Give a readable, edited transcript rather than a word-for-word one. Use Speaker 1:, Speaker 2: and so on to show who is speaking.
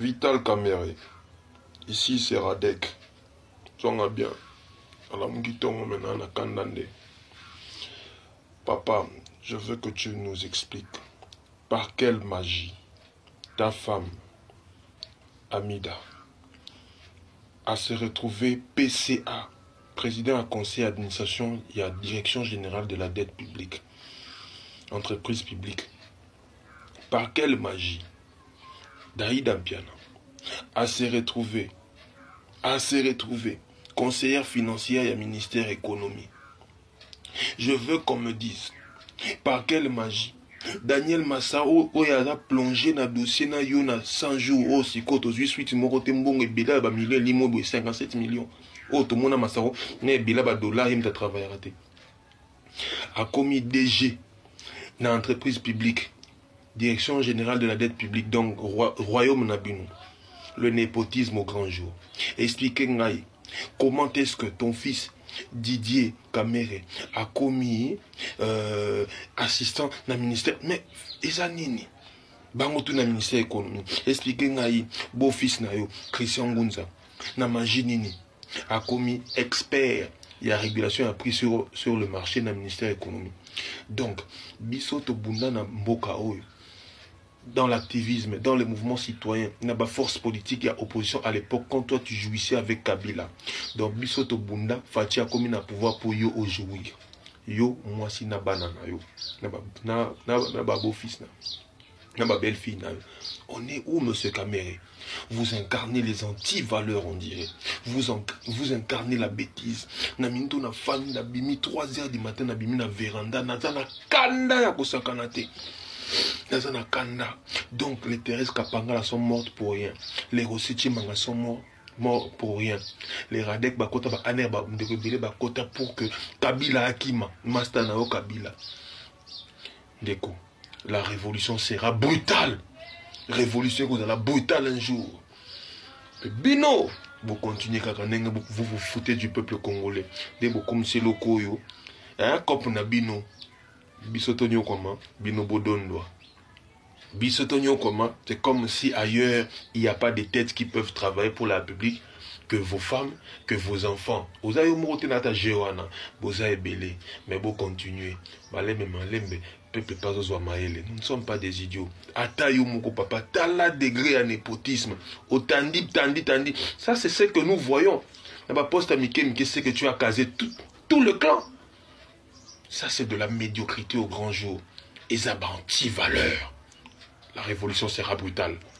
Speaker 1: Vital Kamere. Ici c'est Radek. Songa bien. Alors maintenant na Kandande. Papa, je veux que tu nous expliques par quelle magie ta femme, Amida, a se retrouvée PCA, président à conseil d'administration et à direction générale de la dette publique, entreprise publique. Par quelle magie Daïda Mpiana a se retrouvée conseillère financière et ministère économie. Je veux qu'on me dise par quelle magie Daniel Massa a plongé dans le dossier na yo na 100 jours au sikoto 18 moko tembongo ebila ba millions limo 57 millions o to mona Massa na ebila ba dollars yim ta travail raté a commis DG na entreprise publique direction générale de la dette publique donc royaume nabino le népotisme au grand jour. Expliquez ngai comment est-ce que ton fils Didier Kamere a commis assistant dans le ministère. Mais Ezanini, bangotu na ministère économie. Expliquez ngai beau-fils na yo Christian Ngunza na Majinini a commis expert. Il y a régulation a pris sur le marché dans le ministère économie. Donc bisoto bunda na mboka oyo. Dans l'activisme, dans le mouvement citoyen, il y a une force politique et opposition à l'époque quand toi tu jouissais avec Kabila. Donc, Bisoto Bunda, Fatia comme un pouvoir pour yo au jouir. Yo, moi si na banana yo. Na beau-fils na belle-fille na yo. On est où, monsieur Kamere? Vous incarnez les anti-valeurs, on dirait. Vous incarnez la bêtise. Na minto na famille, na bimi 3 h du matin, na bimi na véranda, na kanda ya kosakanate. Donc les Thérèse Kapangala sont mortes pour rien. Les Rossiti Manga sont morts pour rien. Les Radek Bakota Aner Bakota pour que Kabila Akima, Mastanao Kabila. Déco, la révolution sera brutale. Révolution vous allez brutale un jour. Bino, vous continuez vous vous foutez du peuple congolais. Dès vous comme c'est le koyo. Un cop na bino. Bisotonio comment Bino Bodondo. Bisotonio comment c'est comme si ailleurs il n'y a pas de têtes qui peuvent travailler pour la République que vos femmes, que vos enfants. Vous avez monté nata Jewana, vous avez belé, mais vous continuez. Malembe, peuple pas aux maële. Nous ne sommes pas des idiots. Atayo moko papa, tala degré à népotisme. Tandi. Ça c'est ce que nous voyons. Là-bas poste à Miké, c'est que tu as casé tout le clan. Ça, c'est de la médiocrité au grand jour. Et ça, anti-valeur. La révolution sera brutale.